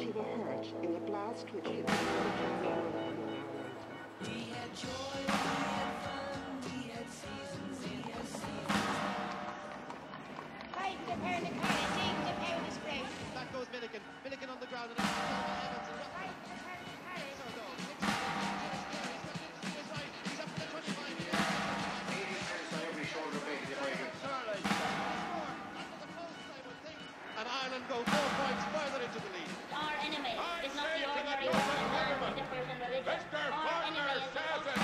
casualty were hurt in the blast which hit the American Royal Army. We had joy, we had fun, we had seasons, Fight the power of the car, take the power of the spray. Back goes Milliken. Milliken on the ground and Evans and Fight the power of the car. he's up to the 25 here. 80 cents on every shoulder blade if I could. Starlight. Under the post, I would think. And Ireland go 4 points further into the lead. Our enemy is not the ordinary Muslim man who differs in religion. Our enemy is the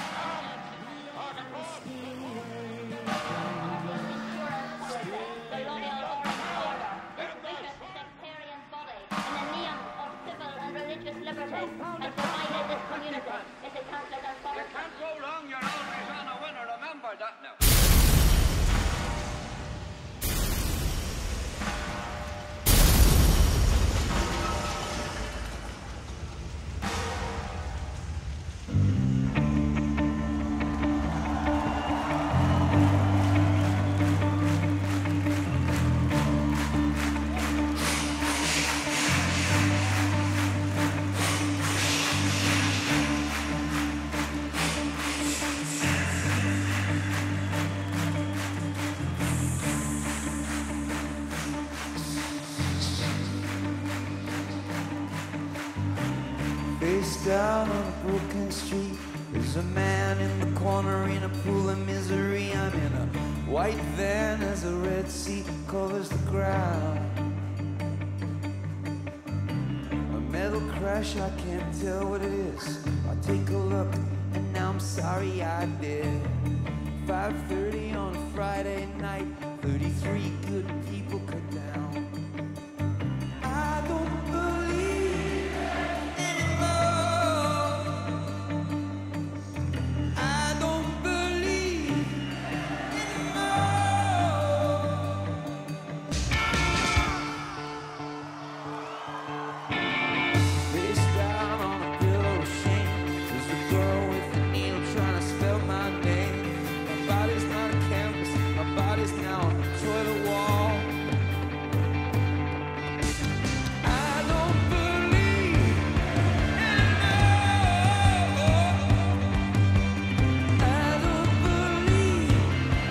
the loyal orange order, this vicious sectarian body, in the name of civil and religious liberty, has divided this community into Catholic and Protestant. You can't go wrong, you're always on a winner, remember that now. Face down on a broken street, there's a man in the corner in a pool of misery. I'm in a white van as a red sea covers the ground. A metal crash, I can't tell what it is. I take a look and now I'm sorry I did. 5:30 on a Friday night, 33 good people cut down. I don't believe anymore. I don't believe anymore. Face down on a pillow of shame, there's a girl with a needle trying to spell my name. My body's not a canvas, my body's now a toilet wall. I don't believe anymore. I don't believe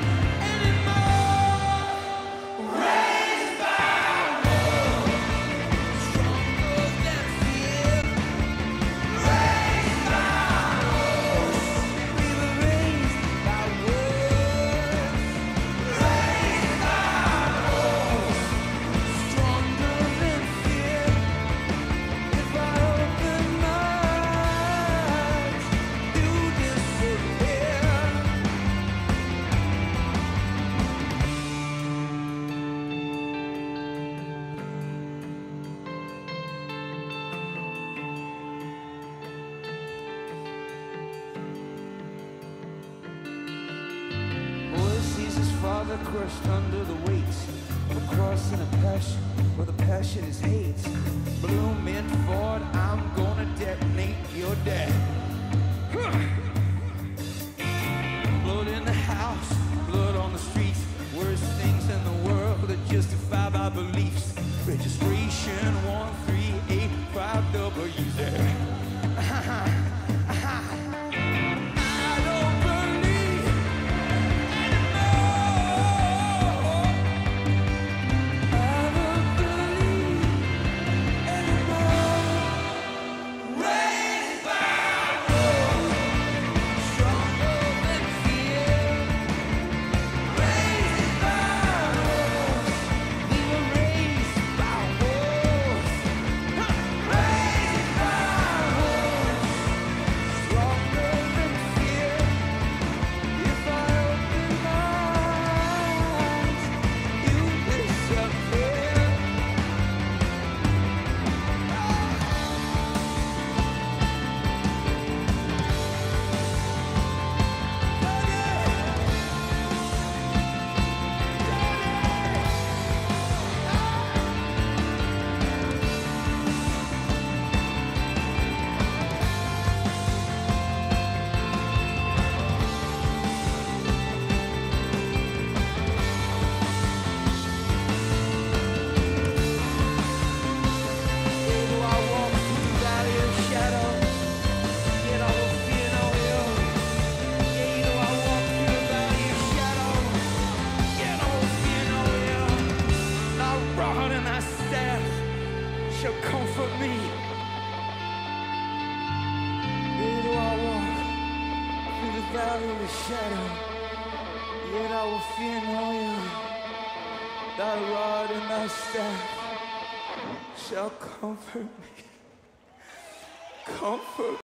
anymore. Raised by war, stronger than fear. Raised by wars, we were raised by wars. Raised by wars, stronger than fear. If I open my eyes, you disappear. Boy sees his father crushed under the weight of a cross and a passion, where the passion is hate. Blue mint Ford, I'm gonna detonate your dad. Blood in the house, blood on the streets. Worst things in the world that justify my beliefs. Registration 1385WZ. I don't believe anymore. I don't believe anymore. Raised by wars, stronger than fear. Raised by wars, we were raised by wars. Raised by will fear no ill. Thy rod and thy staff shall comfort me. Comfort